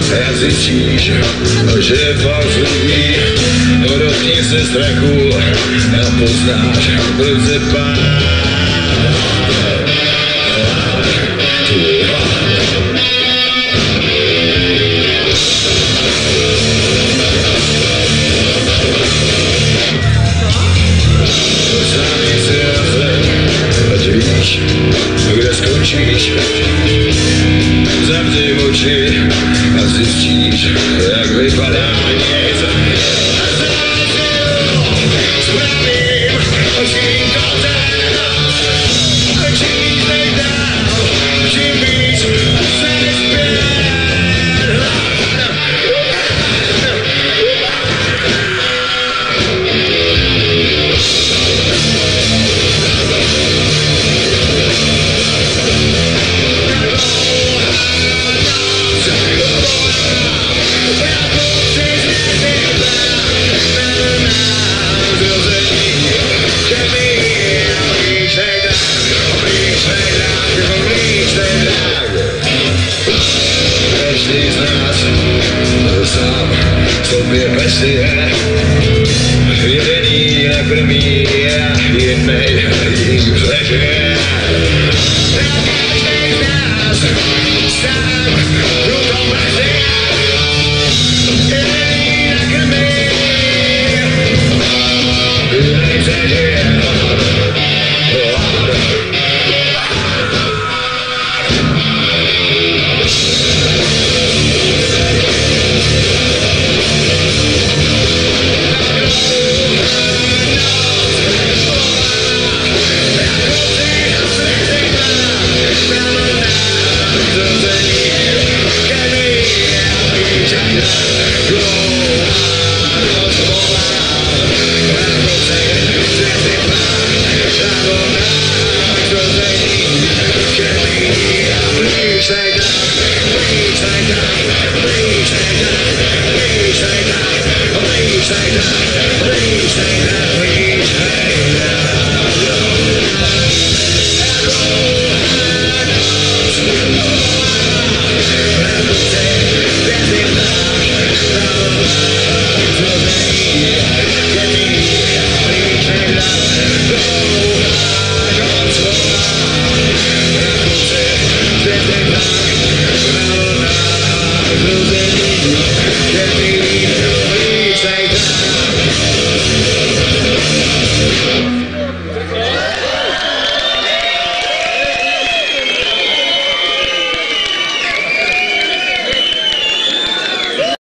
a zjistíš, že falzují. Dotkni se strachu a poznáš, proč se víš, kde skončíš. Zavři oči a zjistíš, jak vypadá nic. A spravím očím kotem. A čím víc nejdál, čím víc se nespěl. Každý z nás sám sobě pestuje. Jedený nekrmí a jinej jim přežije. Každý z nás sám tuto pestuje.